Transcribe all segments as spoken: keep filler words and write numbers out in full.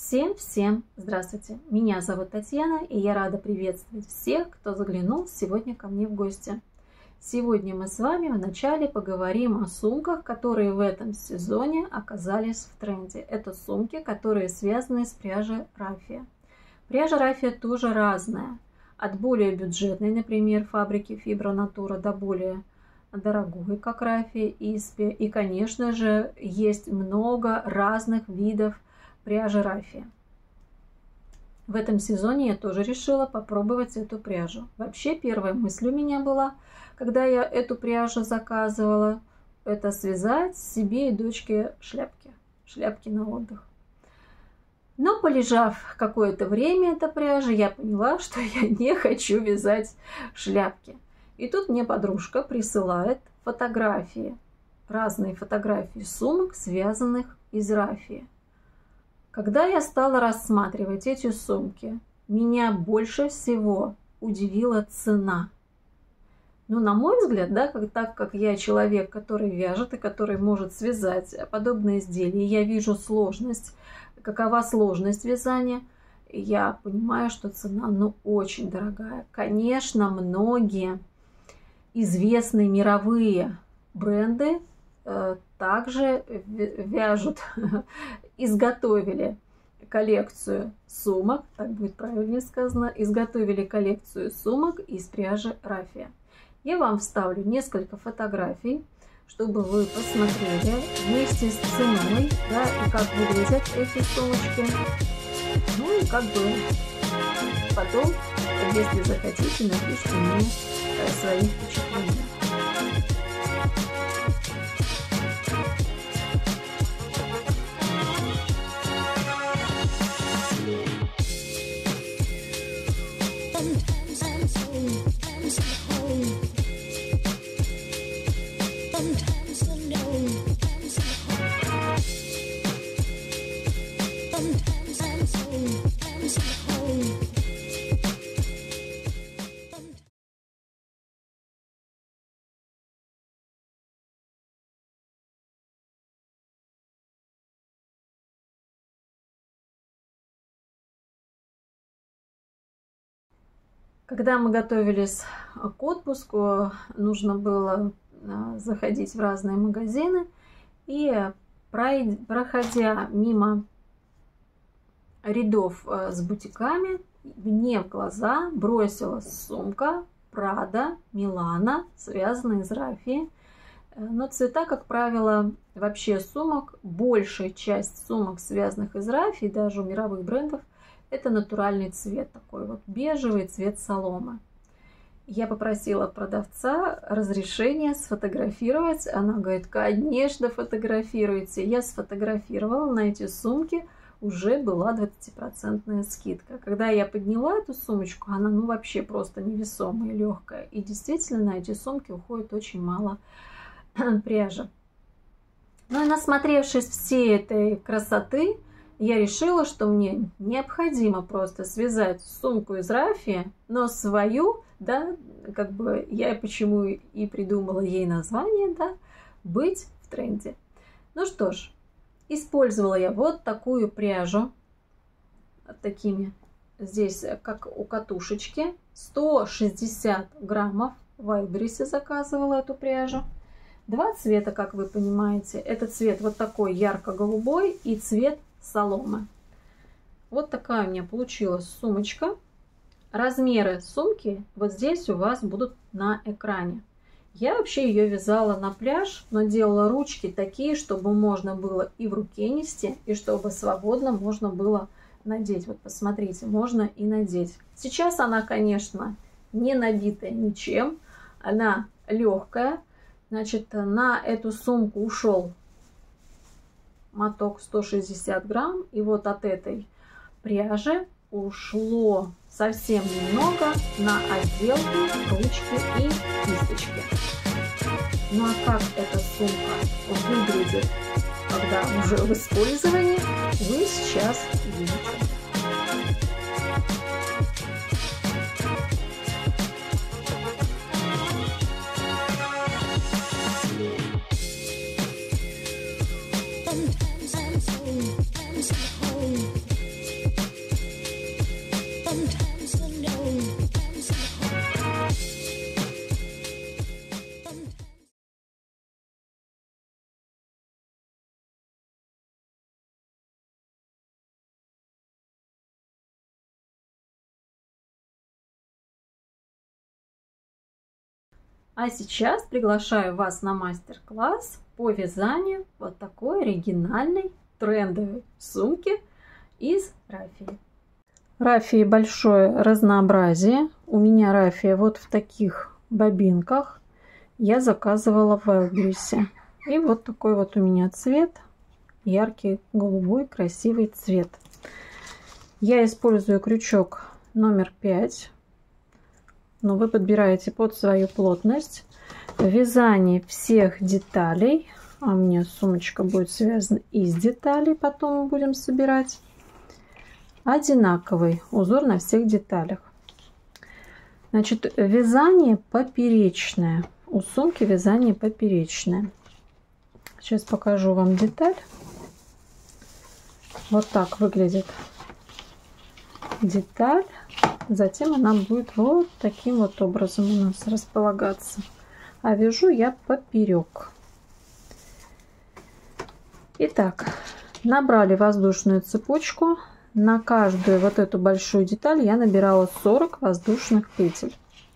Всем-всем здравствуйте! Меня зовут Татьяна, и я рада приветствовать всех, кто заглянул сегодня ко мне в гости. Сегодня мы с вами вначале поговорим о сумках, которые в этом сезоне оказались в тренде. Это сумки, которые связаны с пряжей рафия. Пряжа рафия тоже разная. От более бюджетной, например, фабрики Fibra Natura, до более дорогой, как рафия Испи. И, конечно же, есть много разных видов пряжи рафия. В этом сезоне я тоже решила попробовать эту пряжу. Вообще, первая мысль у меня была, когда я эту пряжу заказывала, это связать себе и дочке шляпки, шляпки на отдых. Но полежав какое-то время эта пряжа, я поняла, что я не хочу вязать шляпки. И тут мне подружка присылает фотографии, разные фотографии сумок, связанных из рафия. Когда я стала рассматривать эти сумки, меня больше всего удивила цена. Ну, на мой взгляд, да, как, так как я человек, который вяжет и который может связать подобные изделия, я вижу сложность, какова сложность вязания, я понимаю, что цена, ну, очень дорогая. Конечно, многие известные мировые бренды э, также вяжут, изготовили коллекцию сумок, так будет правильно сказано, изготовили коллекцию сумок из пряжи рафия. Я вам вставлю несколько фотографий, чтобы вы посмотрели вместе с ценой, да, и как выглядят эти сумочки. Ну и как бы потом, если захотите, напишите мне свои впечатления. Когда мы готовились к отпуску, нужно было заходить в разные магазины, и проходя мимо рядов с бутиками, мне в глаза бросилась сумка Prada Milano, связанная из рафии. Но цвета, как правило, вообще сумок, большая часть сумок, связанных из рафии, даже у мировых брендов, это натуральный цвет, такой вот бежевый цвет соломы. Я попросила продавца разрешения сфотографировать. Она говорит, конечно, фотографируйте. Я сфотографировала. На эти сумки уже была двадцатипроцентная скидка. Когда я подняла эту сумочку, она ну вообще просто невесомая, легкая. И действительно на эти сумки уходит очень мало пряжи. Ну и насмотревшись всей этой красоты, я решила, что мне необходимо просто связать сумку из рафия, но свою, да, как бы я почему и придумала ей название, да, быть в тренде. Ну что ж, использовала я вот такую пряжу, такими, здесь как у катушечки, сто шестьдесят граммов, в Wildberries заказывала эту пряжу. Два цвета, как вы понимаете, это цвет вот такой ярко-голубой и цвет соломы. Вот такая у меня получилась сумочка. Размеры сумки вот здесь у вас будут на экране. Я вообще ее вязала на пляж, но делала ручки такие, чтобы можно было и в руке нести, и чтобы свободно можно было надеть. Вот посмотрите, можно и надеть. Сейчас она, конечно, не набитая ничем, она легкая. Значит, на эту сумку ушел моток сто шестьдесят грамм, и вот от этой пряжи ушло совсем немного на отделку, ручки и кисточки. Ну а как эта сумка выглядит, когда уже в использовании, вы сейчас видите. А сейчас приглашаю вас на мастер-класс по вязанию вот такой оригинальной трендовой сумки из рафии. Рафии большое разнообразие. У меня рафия вот в таких бобинках. Я заказывала в Wildberries. И вот такой вот у меня цвет. Яркий голубой красивый цвет. Я использую крючок номер пять. Но вы подбираете под свою плотность. Вязание всех деталей. А у меня сумочка будет связана из деталей. Потом мы будем собирать. Одинаковый узор на всех деталях. Значит, вязание поперечное. У сумки вязание поперечное. Сейчас покажу вам деталь. Вот так выглядит деталь. Затем она будет вот таким вот образом у нас располагаться. А вяжу я поперек. Итак, набрали воздушную цепочку. На каждую вот эту большую деталь я набирала сорок воздушных петель.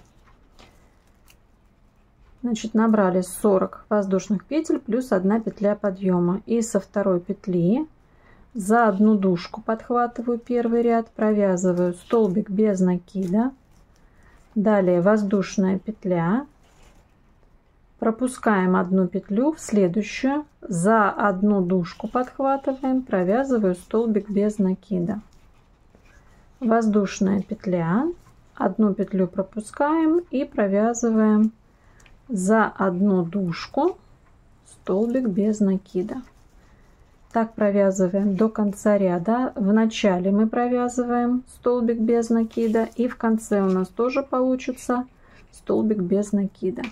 Значит, набрали сорок воздушных петель плюс одна петля подъема. И со второй петли за одну дужку подхватываю первый ряд, провязываю столбик без накида. Далее воздушная петля. Пропускаем одну петлю в следующую, за одну дужку подхватываем, провязываю столбик без накида. Воздушная петля, одну петлю пропускаем и провязываем за одну дужку столбик без накида. Так провязываем до конца ряда. В начале мы провязываем столбик без накида, и в конце у нас тоже получится столбик без накида.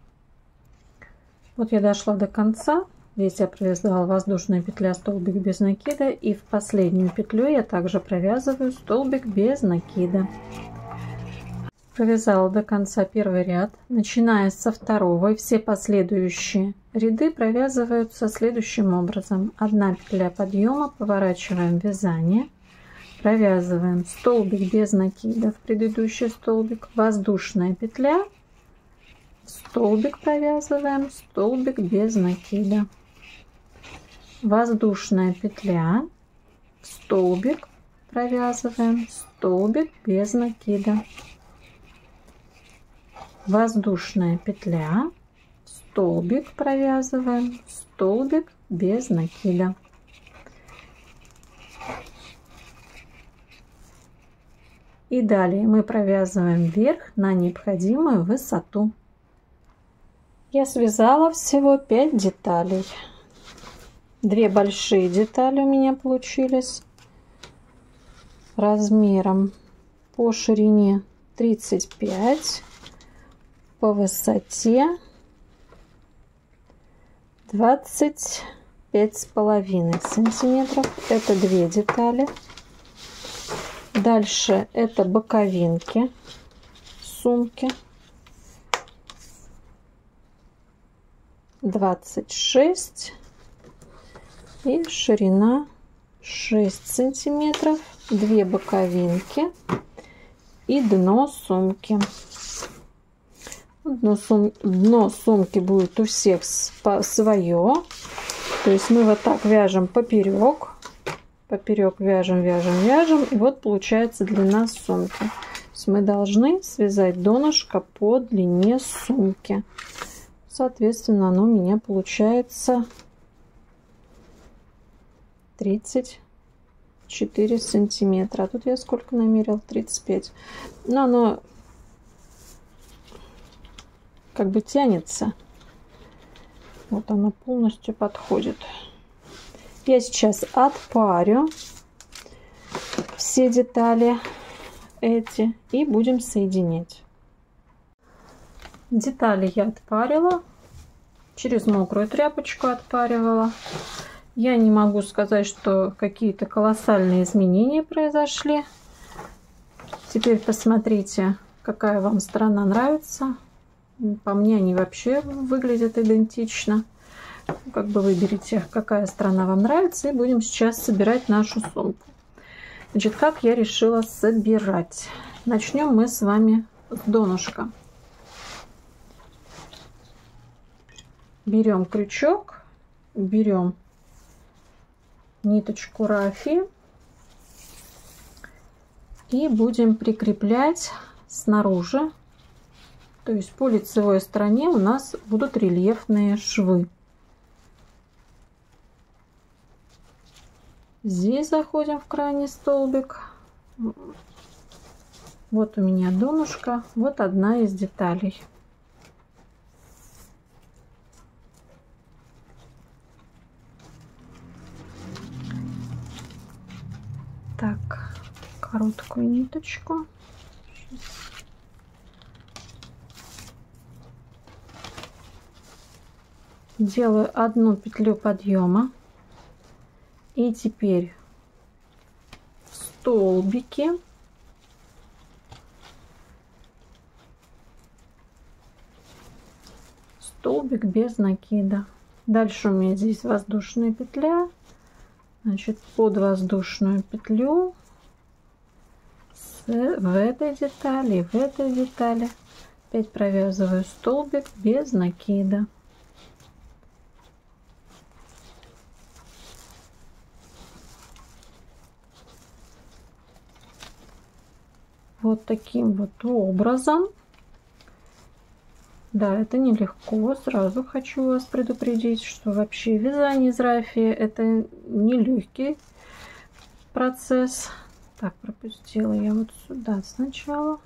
Вот я дошла до конца. Здесь я провязала воздушная петля, столбик без накида. И в последнюю петлю я также провязываю столбик без накида. Провязала до конца первый ряд. Начиная со второго, и все последующие ряды провязываются следующим образом. Одна петля подъема, поворачиваем вязание. Провязываем столбик без накида в предыдущий столбик. Воздушная петля. Столбик провязываем, столбик без накида. Воздушная петля, столбик провязываем, столбик без накида. Воздушная петля, столбик провязываем, столбик без накида. И далее мы провязываем вверх на необходимую высоту. Я связала всего пять деталей. Две большие детали у меня получились размером по ширине тридцать пять, по высоте двадцать пять с половиной сантиметров. Это две детали. Дальше это боковинки сумки. двадцать шесть и ширина шесть сантиметров, две боковинки и дно сумки. Дно, сум... дно сумки будет у всех свое, то есть мы вот так вяжем поперек, поперек вяжем, вяжем, вяжем, и вот получается длина сумки. То есть мы должны связать донышко по длине сумки. Соответственно, оно у меня получается тридцать четыре сантиметра. А тут я сколько намерила? тридцать пять. Но оно как бы тянется. Вот оно полностью подходит. Я сейчас отпарю все детали эти и будем соединять. Детали я отпарила, через мокрую тряпочку отпаривала. Я не могу сказать, что какие-то колоссальные изменения произошли. Теперь посмотрите, какая вам сторона нравится. По мне они вообще выглядят идентично. Как бы выберите, какая сторона вам нравится, и будем сейчас собирать нашу сумку. Значит, как я решила собирать? Начнем мы с вами с донышка. берем крючок, берем ниточку рафи и будем прикреплять снаружи. То есть по лицевой стороне у нас будут рельефные швы. Здесь заходим в крайний столбик. Вот у меня донышко, вот одна из деталей. Так, короткую ниточку. Делаю одну петлю подъема. И теперь в столбике столбик без накида. Дальше у меня здесь воздушная петля. Значит, под воздушную петлю с, в этой детали, в этой детали опять провязываю столбик без накида. Вот таким вот образом. Да, это нелегко. Сразу хочу вас предупредить, что вообще вязание из рафии это нелегкий процесс. Так, пропустила я вот сюда сначала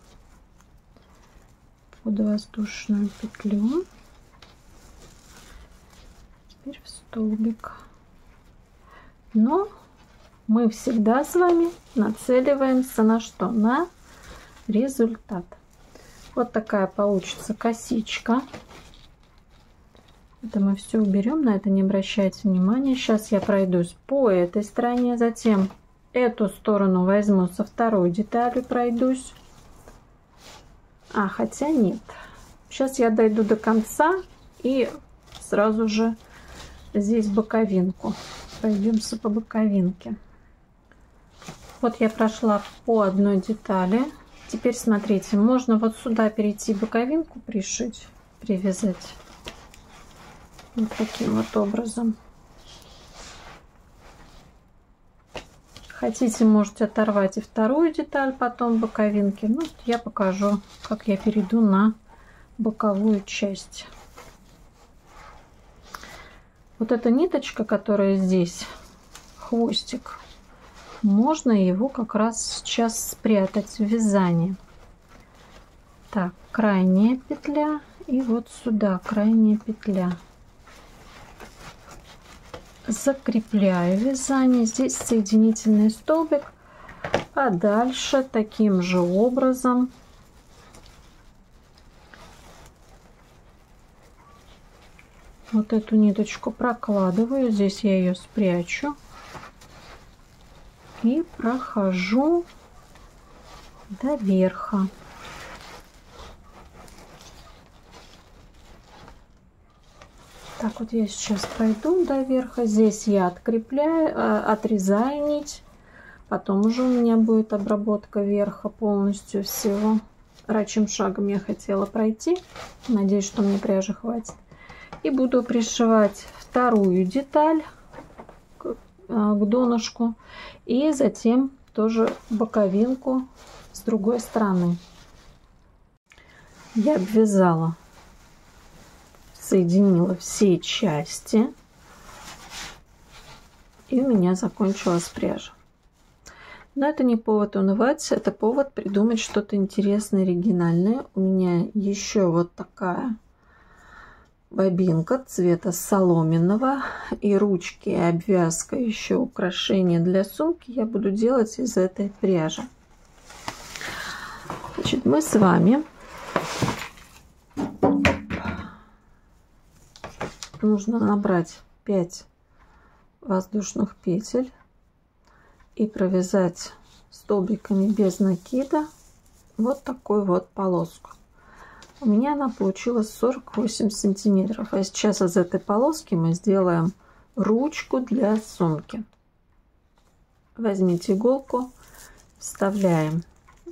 под воздушную петлю. Теперь в столбик. Но мы всегда с вами нацеливаемся на что? На результат. Вот такая получится косичка. Это мы все уберем, на это не обращайте внимания. Сейчас я пройдусь по этой стороне, затем эту сторону возьму со второй деталью, пройдусь. А, хотя нет. Сейчас я дойду до конца и сразу же здесь боковинку. Пройдемся по боковинке. Вот я прошла по одной детали. Теперь смотрите, можно вот сюда перейти, боковинку пришить, привязать. Вот таким вот образом. Хотите, можете оторвать и вторую деталь, потом боковинки. Ну, я покажу, как я перейду на боковую часть. Вот эта ниточка, которая здесь, хвостик, можно его как раз сейчас спрятать в вязании. Так, крайняя петля и вот сюда крайняя петля. Закрепляю вязание. Здесь соединительный столбик, а дальше таким же образом вот эту ниточку прокладываю. Здесь я ее спрячу. И прохожу до верха. Так вот я сейчас пройду до верха. Здесь я открепляю, отрезаю нить. Потом уже у меня будет обработка верха полностью всего. Рачьим шагом я хотела пройти. Надеюсь, что мне пряжи хватит. И буду пришивать вторую деталь к, к донышку. И затем тоже боковинку с другой стороны. Я обвязала, соединила все части. И у меня закончилась пряжа. Но это не повод унывать, это повод придумать что-то интересное, оригинальное. У меня еще вот такая бобинка цвета соломенного, и ручки, и обвязка, еще украшения для сумки я буду делать из этой пряжи. Значит, мы с вами нужно набрать пять воздушных петель и провязать столбиками без накида вот такую вот полоску. У меня она получилась сорок восемь сантиметров. А сейчас из этой полоски мы сделаем ручку для сумки. Возьмите иголку, вставляем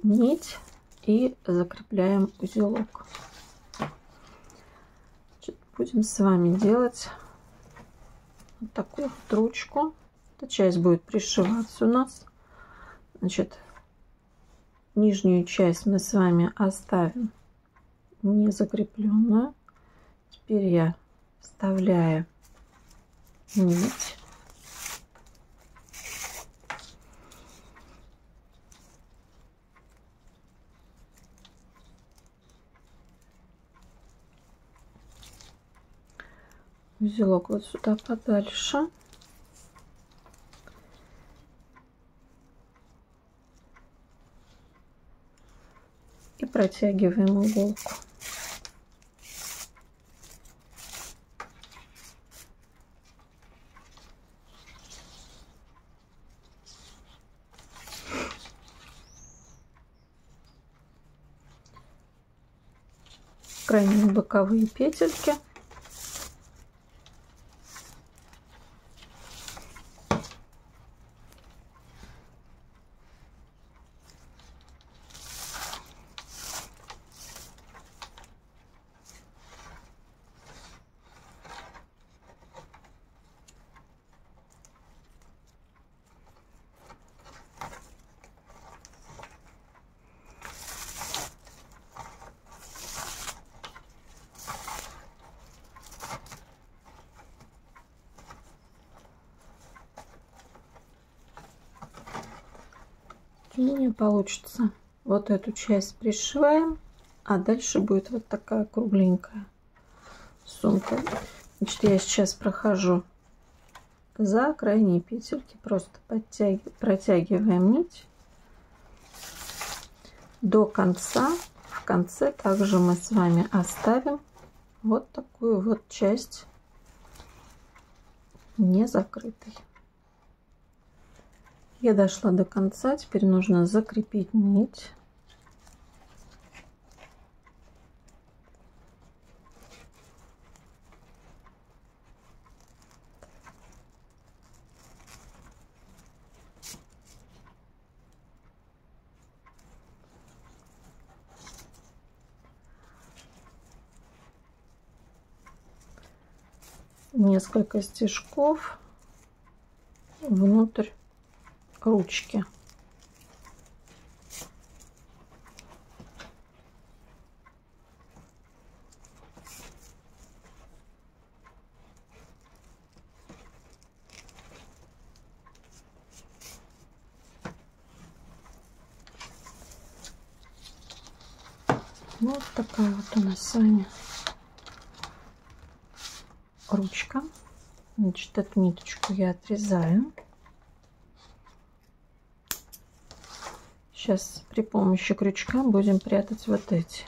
нить и закрепляем узелок. будем с вами делать вот такую вот ручку. Эта часть будет пришиваться у нас. Значит, нижнюю часть мы с вами оставим не закрепленную. Теперь я вставляю нить. Узелок вот сюда подальше. И протягиваем иголку. Крайние боковые петельки. У меня получится вот эту часть пришиваем, а дальше будет вот такая кругленькая сумка. Значит, я сейчас прохожу за крайние петельки, просто подтягиваем, протягиваем нить до конца. В конце также мы с вами оставим вот такую вот часть не закрытой. Я дошла до конца, теперь нужно закрепить нить. Несколько стежков внутрь ручки. Вот такая вот у нас с вами ручка. Значит, эту ниточку я отрезаю. Сейчас при помощи крючка будем прятать вот эти.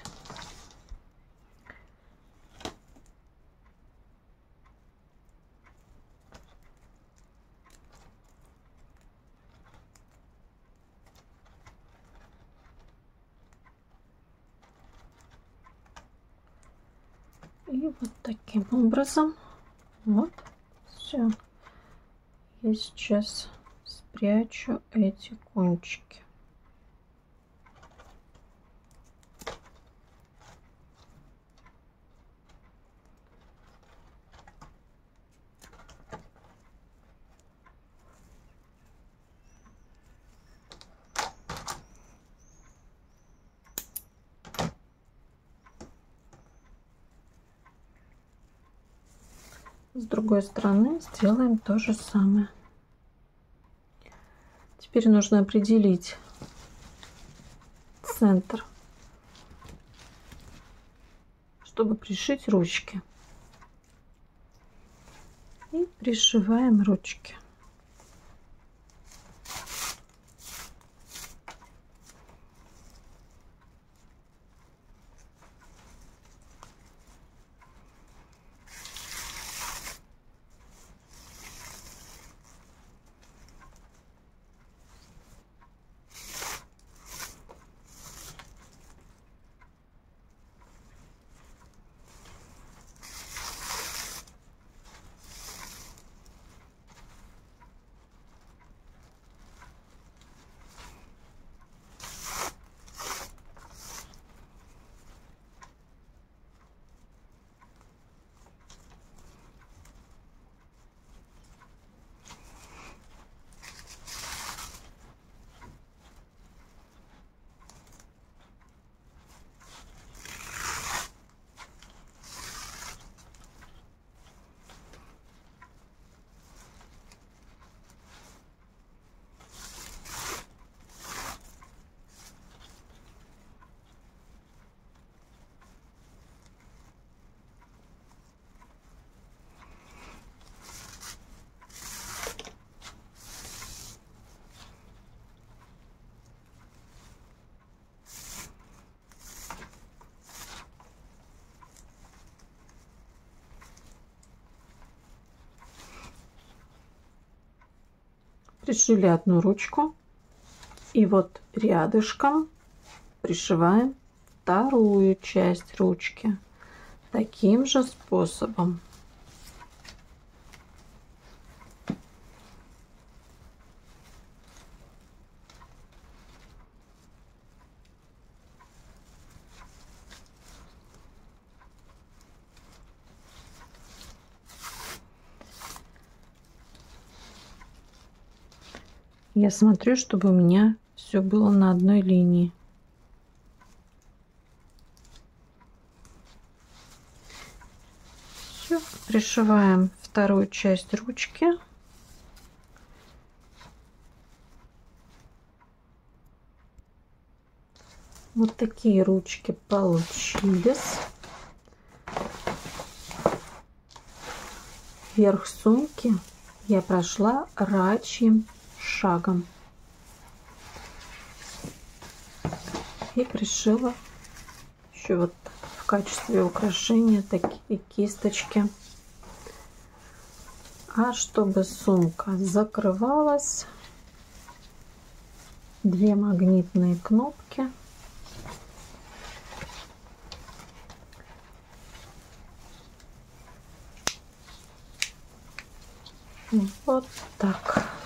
И вот таким образом, вот, все. Я сейчас спрячу эти кончики. С другой стороны сделаем то же самое. Теперь нужно определить центр, чтобы пришить ручки. И пришиваем ручки. Пришили одну ручку. И вот рядышком пришиваем вторую часть ручки. Таким же способом. Я смотрю, чтобы у меня все было на одной линии. Все, пришиваем вторую часть ручки. Вот такие ручки получились. Верх сумки я прошла рачьим шагом и пришила еще вот в качестве украшения такие кисточки. А чтобы сумка закрывалась, две магнитные кнопки. Вот так.